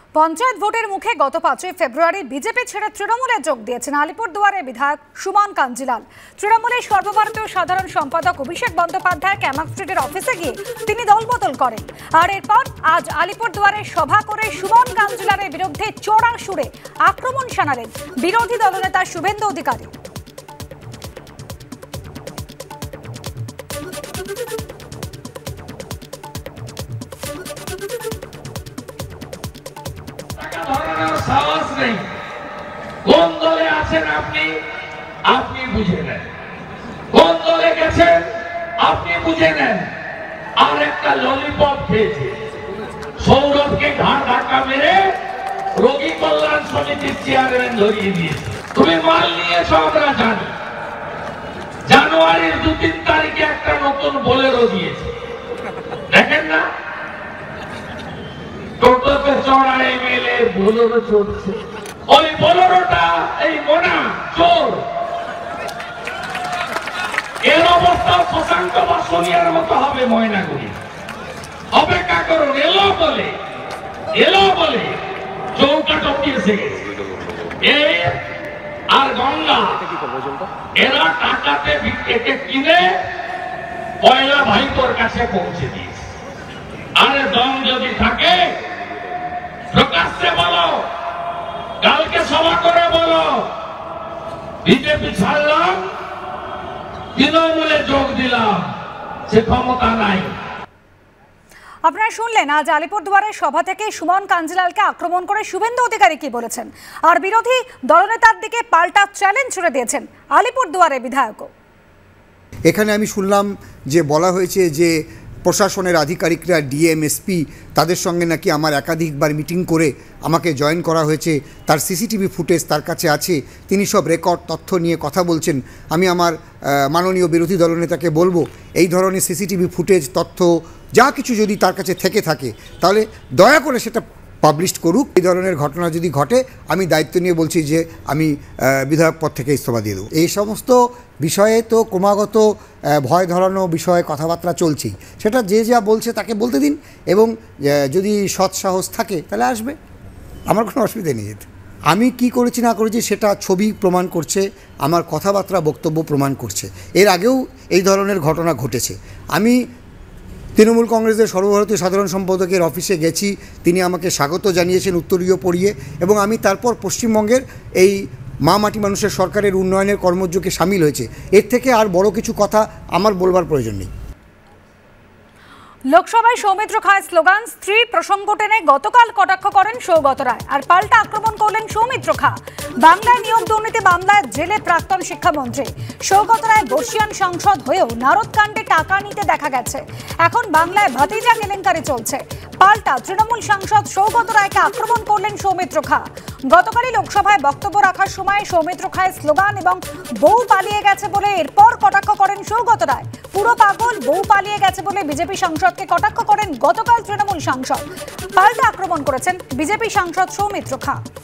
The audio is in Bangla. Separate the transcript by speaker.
Speaker 1: পঞ্চায়েত ভোটের মুখে গত 5 ফেব্রুয়ারি বিজেপি ছেড়ে তৃণমূলে যোগ দিয়েছেন আলিপুরদুয়ারের বিধায়ক সুমন কাঞ্জিলাল। তৃণমূলের সর্বভারতীয় সাধারণ সম্পাদক অভিষেক বন্দ্যোপাধ্যায় ক্যামাক স্ট্রিটের অফিসে গিয়ে তিনি দলবদল করেন। আর এরপর আজ আলিপুরদুয়ারে সভা করে সুমন কাঞ্জিলালের বিরুদ্ধে চড়া সুরে আক্রমণ শানালেন বিরোধী দলনেতা শুভেন্দু অধিকারী।
Speaker 2: সাহস নেই। কোন দলে আছেন আপনি বুঝে নেন, কোন দলে গেছেন আপনি বুঝে নেন। আর একটা ললিপপ খেয়েছে, সৌরভকে ঘাড় ধাক্কা মেরে রোগী কল্যাণ সমিতির চেয়ারম্যান ধরিয়ে দিয়েছে। তুমি মাল নিয়েছ আমরা জানি। জানুয়ারির 2-3 তারিখে একটা নতুন বোলেরো দিয়েছে, দেখেন না? টোটোতে চড়া এমএলএ বোলেরো চলছে। ওই বোলেরোটা এই মোনা চোর। এর অবস্থা শশাঙ্ক বা সোনিয়ার মতো হবে ময়নাগুড়ি। অপেক্ষা করুন, এলো বলে চৌকা টপকে এসে গেছে। এই আর গঙ্গা এরা টাকাতে একে কিনে পয়লা ভাইপোর কাছে পৌঁছে দিয়েছে। আরে দম যদি থাকে প্রকাশ্যে বলো, কালকে সভা করে বলো বিজেপি ছাড়লাম, তৃণমূলে যোগ দিলাম, সে ক্ষমতা নাই।
Speaker 1: আপনারা শুনলেন আজ আলিপুরদুয়ারের সভা থেকে সুমন কাঞ্জিলালকে আক্রমণ করে শুভেন্দু অধিকারী কি বলেছেন, আর বিরোধী দলনেতার দিকে পাল্টা চ্যালেঞ্জ ছুড়ে দিয়েছেন আলিপুরদুয়ারের বিধায়কও।
Speaker 3: এখানে আমি শুনলাম যে বলা হয়েছে যে প্রশাসনের আধিকারিকরা ডিএম এসপি তাদের সঙ্গে নাকি আমার একাধিকবার মিটিং করে আমাকে জয়েন করা হয়েছে, তার সিসিটিভি ফুটেজ তার কাছে আছে, তিনি সব রেকর্ড তথ্য নিয়ে কথা বলছেন। আমি আমার মাননীয় বিরোধী দলনেতাকে বলবো এই ধরনের সিসিটিভি ফুটেজ তথ্য যা কিছু যদি তার কাছে থেকে থাকে তাহলে দয়া করে সেটা পাবলিশ করুক। এই ধরনের ঘটনা যদি ঘটে আমি দায়িত্ব নিয়ে বলছি যে আমি বিধায়ক পদ থেকে ইস্তফা দিয়ে দেবো। এই সমস্ত বিষয়ে তো ক্রমাগত ভয় ধরানো বিষয়ে কথাবার্তা চলছেই, সেটা যে যা বলছে তাকে বলতে দিন, এবং যদি সৎসাহস থাকে তাহলে আসবে, আমার কোনো অসুবিধা নেই। আমি কি করেছি না করেছি সেটা ছবি প্রমাণ করছে, আমার কথাবার্তা বক্তব্য প্রমাণ করছে। এর আগেও এই ধরনের ঘটনা ঘটেছে। আমি তৃণমূল কংগ্রেসের সর্বভারতীয় সাধারণ সম্পাদকের অফিসে গেছি, তিনি আমাকে স্বাগত জানিয়েছেন উত্তরীয় পড়িয়ে, এবং আমি তারপর পশ্চিমবঙ্গের এই মা মাটি মানুষের সরকারের উন্নয়নের কর্মযোগে সামিল হয়েছে। এর থেকে আর বড় কিছু কথা আমার বলবার প্রয়োজন নেই।
Speaker 1: লোকসভায় সৌমিত্র খায়ের স্লোগান স্ত্রীর প্রসঙ্গ টেনে গতকাল কটাক্ষ করেন সৌগত রায়, আর পাল্টা আক্রমণ করলেন সৌমিত্র খা। বাংলায় নিয়োগ দুর্নীতি মামলায় জেলে প্রাক্তন শিক্ষামন্ত্রী সৌগত রায় বর্ষিয়ান সাংসদ হয়েও নারদকাণ্ডে টাকা নিতে দেখা গেছে। এখন বাংলায় ভাতিজা কেলেঙ্কারি চলছে। পাল্টা তৃণমূল সাংসদ সৌগত রায়কে আক্রমণ করলেন সৌমিত্র খা। গতকালই লোকসভায় বক্তব্য রাখার সময় সৌমিত্র খায়ের স্লোগান এবং বউ পালিয়ে গেছে বলে এরপর কটাক্ষ করেন সৌগত রায়। পুরো পাগল, বউ পালিয়ে গেছে বলে বিজেপি সাংসদকে কটাক্ষ করেন গতকাল তৃণমূল সাংসদ। পাল্টা আক্রমণ করেছেন বিজেপি সাংসদ সৌমিত্র খা।